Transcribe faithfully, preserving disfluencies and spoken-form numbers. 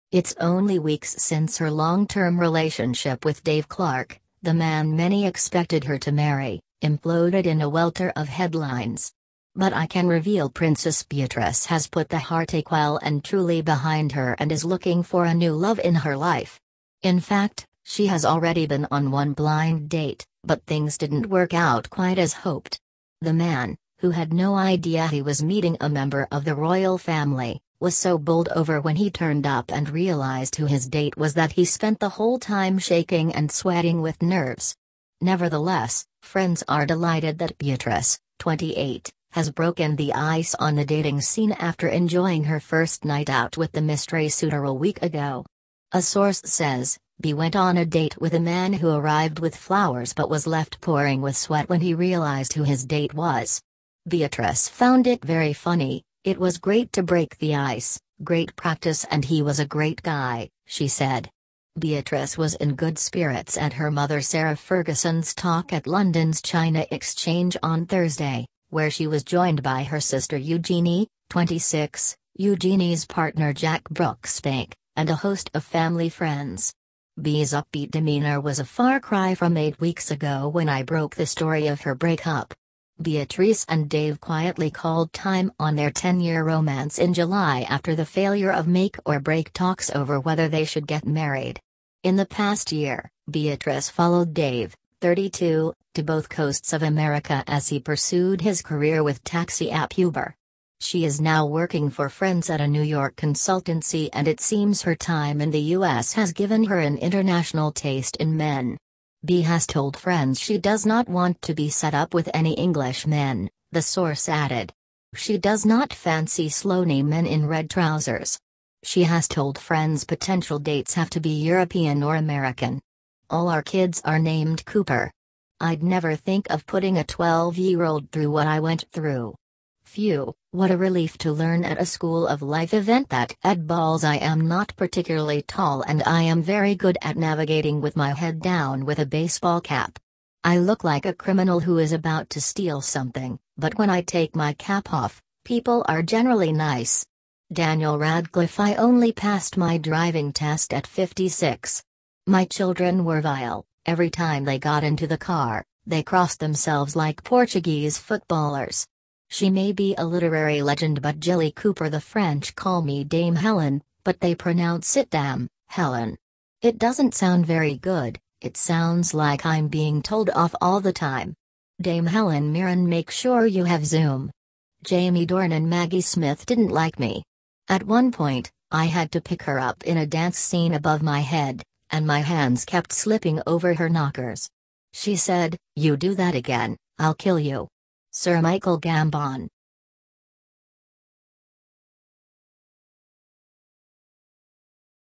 It's only weeks since her long-term relationship with Dave Clark, the man many expected her to marry, imploded in a welter of headlines. But I can reveal Princess Beatrice has put the heartache well and truly behind her and is looking for a new love in her life. In fact, she has already been on one blind date, but things didn't work out quite as hoped. The man, who had no idea he was meeting a member of the royal family, was so bowled over when he turned up and realized who his date was that he spent the whole time shaking and sweating with nerves. Nevertheless, friends are delighted that Beatrice, twenty-eight, has broken the ice on the dating scene after enjoying her first night out with the mystery suitor a week ago. A source says, Bea went on a date with a man who arrived with flowers but was left pouring with sweat when he realized who his date was. Beatrice found it very funny. "It was great to break the ice, great practice, and he was a great guy," she said. Beatrice was in good spirits at her mother Sarah Ferguson's talk at London's China Exchange on Thursday, where she was joined by her sister Eugenie, twenty-six, Eugenie's partner Jack Brooksbank, and a host of family friends. Bea's upbeat demeanor was a far cry from eight weeks ago when I broke the story of her breakup. Beatrice and Dave quietly called time on their ten-year romance in July after the failure of make-or-break talks over whether they should get married. In the past year, Beatrice followed Dave, thirty-two, to both coasts of America as he pursued his career with taxi app Uber. She is now working for Friends at a New York consultancy, and it seems her time in the U S has given her an international taste in men. Bea has told Friends she does not want to be set up with any English men, the source added. She does not fancy slow-knee men in red trousers. She has told Friends potential dates have to be European or American. "All our kids are named Cooper. I'd never think of putting a twelve-year-old through what I went through. Phew, what a relief to learn at a School of Life event that at balls I am not particularly tall and I am very good at navigating with my head down with a baseball cap. I look like a criminal who is about to steal something, but when I take my cap off, people are generally nice. Daniel Radcliffe: I only passed my driving test at fifty-six. My children were vile. Every time they got into the car, they crossed themselves like Portuguese footballers." She may be a literary legend, but Jilly Cooper: the French call me Dame Helen, but they pronounce it Dame Helen. It doesn't sound very good, it sounds like I'm being told off all the time. Dame Helen Mirren: make sure you have Zoom. Jamie Dornan: and Maggie Smith didn't like me. At one point, I had to pick her up in a dance scene above my head, and my hands kept slipping over her knockers. She said, "You do that again, I'll kill you." Sir Michael Gambon: